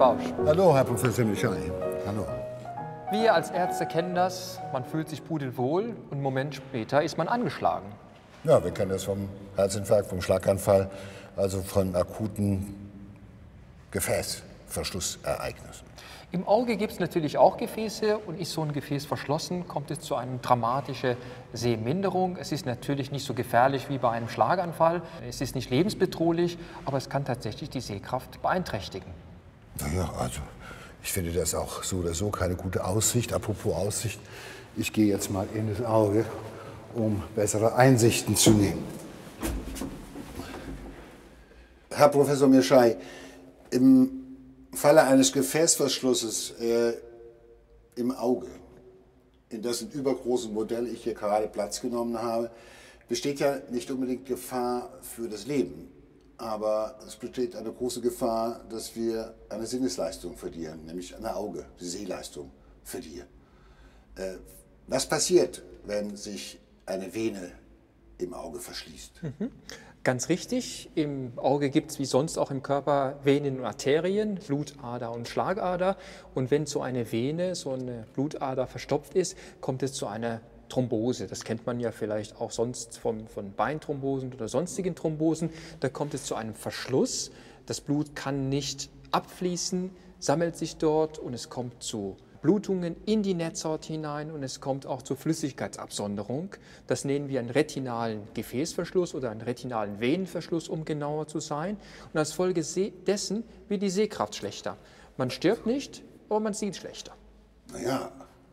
Bausch. Hallo, Herr Professor Michai. Hallo. Wir als Ärzte kennen das, man fühlt sich pudelwohl und einen Moment später ist man angeschlagen. Ja, wir kennen das vom Herzinfarkt, vom Schlaganfall, also von akuten Gefäßverschlussereignissen. Im Auge gibt es natürlich auch Gefäße und ist so ein Gefäß verschlossen, kommt es zu einer dramatischen Sehminderung. Es ist natürlich nicht so gefährlich wie bei einem Schlaganfall, es ist nicht lebensbedrohlich, aber es kann tatsächlich die Sehkraft beeinträchtigen. Naja, also ich finde das auch so oder so keine gute Aussicht. Apropos Aussicht, ich gehe jetzt mal in das Auge, um bessere Einsichten zu nehmen. Herr Professor Michai, im Falle eines Gefäßverschlusses im Auge, in dessen übergroßen Modell ich hier gerade Platz genommen habe, besteht ja nicht unbedingt Gefahr für das Leben. Aber es besteht eine große Gefahr, dass wir eine Sinnesleistung verlieren, nämlich ein Auge, die Sehleistung verlieren. Was passiert, wenn sich eine Vene im Auge verschließt? Ganz richtig, im Auge gibt es wie sonst auch im Körper Venen und Arterien, Blutader und Schlagader. Und wenn so eine Vene, so eine Blutader verstopft ist, kommt es zu einer Thrombose. Das kennt man ja vielleicht auch sonst von Beinthrombosen oder sonstigen Thrombosen. Da kommt es zu einem Verschluss. Das Blut kann nicht abfließen, sammelt sich dort und es kommt zu Blutungen in die Netzhaut hinein und es kommt auch zur Flüssigkeitsabsonderung. Das nennen wir einen retinalen Gefäßverschluss oder einen retinalen Venenverschluss, um genauer zu sein. Und als Folge dessen wird die Sehkraft schlechter. Man stirbt nicht, aber man sieht schlechter. Naja,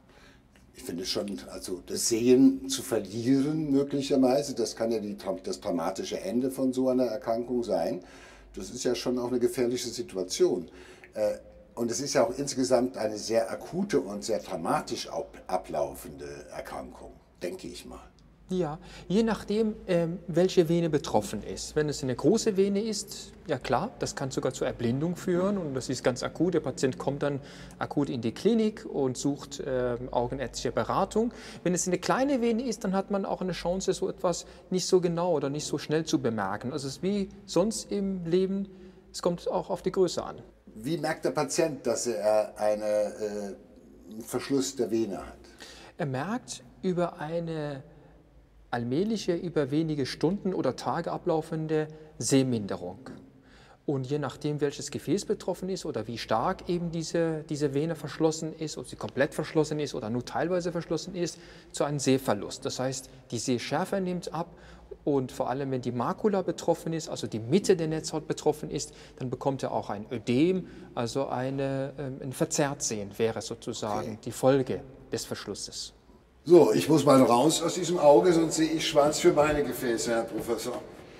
ich finde schon, also das Sehen zu verlieren möglicherweise, das kann ja das dramatische Ende von so einer Erkrankung sein. Das ist ja schon auch eine gefährliche Situation. Und es ist ja auch insgesamt eine sehr akute und sehr dramatisch ablaufende Erkrankung, denke ich mal. Ja, je nachdem, welche Vene betroffen ist. Wenn es eine große Vene ist, ja klar, das kann sogar zur Erblindung führen und das ist ganz akut. Der Patient kommt dann akut in die Klinik und sucht augenärztliche Beratung. Wenn es eine kleine Vene ist, dann hat man auch eine Chance, so etwas nicht so genau oder nicht so schnell zu bemerken. Also es ist wie sonst im Leben, es kommt auch auf die Größe an. Wie merkt der Patient, dass er einen Verschluss der Vene hat? Er merkt über eine allmähliche, über wenige Stunden oder Tage ablaufende Sehminderung. Und je nachdem, welches Gefäß betroffen ist oder wie stark eben diese Vene verschlossen ist, ob sie komplett verschlossen ist oder nur teilweise verschlossen ist, zu einem Sehverlust. Das heißt, die Sehschärfe nimmt ab und vor allem, wenn die Makula betroffen ist, also die Mitte der Netzhaut betroffen ist, dann bekommt er auch ein Ödem, also ein Verzerrtsehen wäre sozusagen die Folge des Verschlusses. So, ich muss mal raus aus diesem Auge, sonst sehe ich schwarz für meine Gefäße, Herr Professor.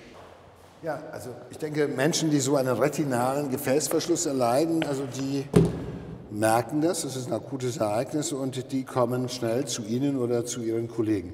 Ja, also ich denke, Menschen, die so einen retinalen Gefäßverschluss erleiden, also die merken das ist ein akutes Ereignis und die kommen schnell zu Ihnen oder zu Ihren Kollegen.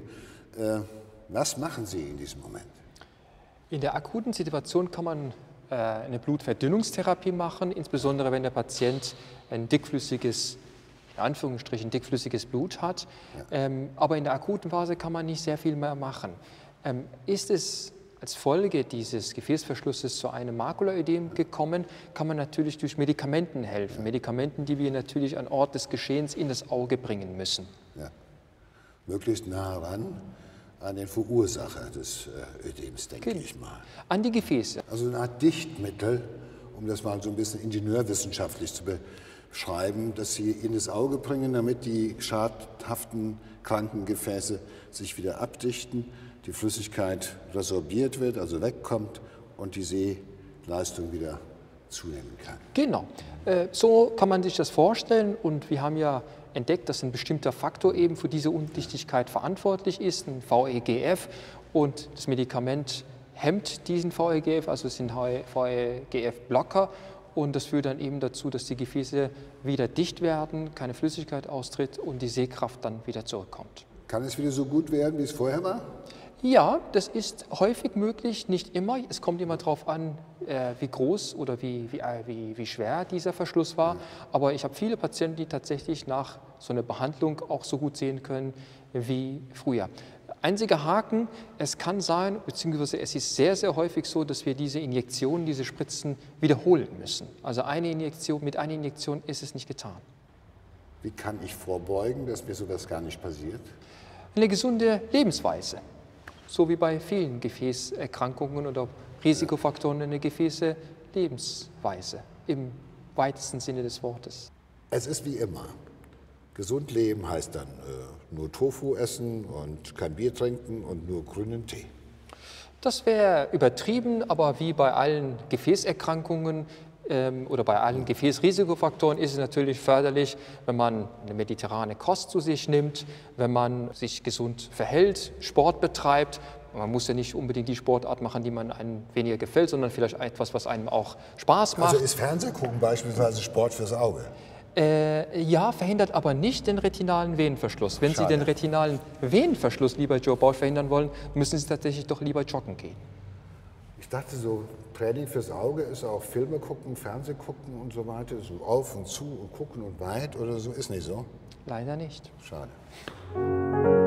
Was machen Sie in diesem Moment? In der akuten Situation kann man eine Blutverdünnungstherapie machen, insbesondere wenn der Patient ein dickflüssiges, in Anführungsstrichen dickflüssiges Blut hat. Ja. Aber in der akuten Phase kann man nicht sehr viel mehr machen. Ist es als Folge dieses Gefäßverschlusses zu einem Makulaödem gekommen, kann man natürlich durch Medikamenten helfen. Ja. Medikamenten, die wir natürlich an Ort des Geschehens in das Auge bringen müssen. Ja. Möglichst nah ran an den Verursacher des Ödems, denke ich mal. An die Gefäße. Also eine Art Dichtmittel, um das mal so ein bisschen ingenieurwissenschaftlich zu beschreiben, dass Sie in das Auge bringen, damit die schadhaften, kranken Gefäße sich wieder abdichten, die Flüssigkeit resorbiert wird, also wegkommt und die Sehleistung wieder zunehmen kann. Genau, so kann man sich das vorstellen und wir haben ja entdeckt, dass ein bestimmter Faktor eben für diese Undichtigkeit verantwortlich ist, ein VEGF, und das Medikament hemmt diesen VEGF, also es sind VEGF-Blocker, und das führt dann eben dazu, dass die Gefäße wieder dicht werden, keine Flüssigkeit austritt und die Sehkraft dann wieder zurückkommt. Kann es wieder so gut werden, wie es vorher war? Ja, das ist häufig möglich, nicht immer. Es kommt immer darauf an, wie groß oder wie schwer dieser Verschluss war. Aber ich habe viele Patienten, die tatsächlich nach so einer Behandlung auch so gut sehen können wie früher. Einziger Haken, es kann sein, beziehungsweise es ist sehr, sehr häufig so, dass wir diese Injektionen, diese Spritzen wiederholen müssen. Also mit einer Injektion ist es nicht getan. Wie kann ich vorbeugen, dass mir sowas gar nicht passiert? Eine gesunde Lebensweise, so wie bei vielen Gefäßerkrankungen oder Risikofaktoren eine Gefäße Lebensweise im weitesten Sinne des Wortes. Es ist wie immer. Gesund leben heißt dann nur Tofu essen und kein Bier trinken und nur grünen Tee. Das wäre übertrieben, aber wie bei allen Gefäßerkrankungen oder bei allen Gefäßrisikofaktoren ist es natürlich förderlich, wenn man eine mediterrane Kost zu sich nimmt, wenn man sich gesund verhält, Sport betreibt. Man muss ja nicht unbedingt die Sportart machen, die man einem weniger gefällt, sondern vielleicht etwas, was einem auch Spaß macht. Also ist Fernsehgucken beispielsweise Sport fürs Auge? Ja, verhindert aber nicht den retinalen Venenverschluss. Wenn Schade. Sie den retinalen Venenverschluss, lieber Joe Bausch, verhindern wollen, müssen Sie tatsächlich doch lieber joggen gehen. Ich dachte so, Training fürs Auge ist auch Filme gucken, Fernseh gucken und so weiter, so auf und zu und gucken und weit oder so, ist nicht so? Leider nicht. Schade.